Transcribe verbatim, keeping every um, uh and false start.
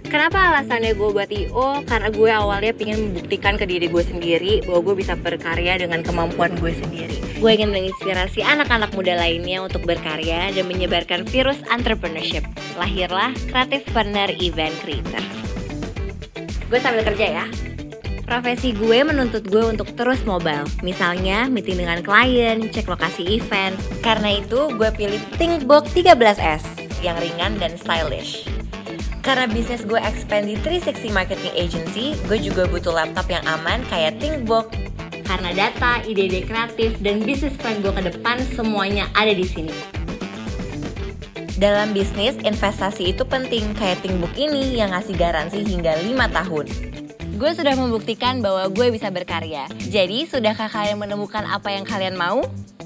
Kenapa alasannya gue buat I O? Karena gue awalnya pengen membuktikan ke diri gue sendiri bahwa gue bisa berkarya dengan kemampuan gue sendiri. Gue ingin menginspirasi anak-anak muda lainnya untuk berkarya dan menyebarkan virus entrepreneurship. Lahirlah Creative Partner Event Creator. Gue sambil kerja ya. Profesi gue menuntut gue untuk terus mobile. Misalnya meeting dengan klien, cek lokasi event. Karena itu gue pilih ThinkBook tiga belas S yang ringan dan stylish. Karena bisnis gue expand di tiga enam nol Marketing Agency, gue juga butuh laptop yang aman kayak ThinkBook. Karena data, ide-ide kreatif, dan bisnis plan gue ke depan semuanya ada di sini. Dalam bisnis, investasi itu penting kayak ThinkBook ini yang ngasih garansi hingga lima tahun. Gue sudah membuktikan bahwa gue bisa berkarya. Jadi, sudahkah kalian menemukan apa yang kalian mau?